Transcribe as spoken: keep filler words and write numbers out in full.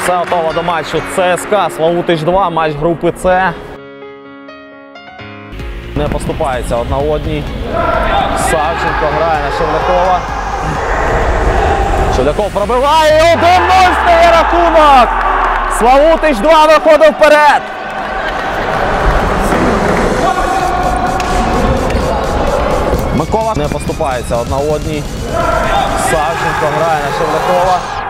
Все готово до матчу ЦСКА Славутич два, матч групи С. Не поступається одна одній. Савченко грає на Шевлякова. Шевляков пробиває і один нуль стає рахунок. Славутич два виходить вперед. Микола не поступається одна одній. Савченко грає на Шевлякова.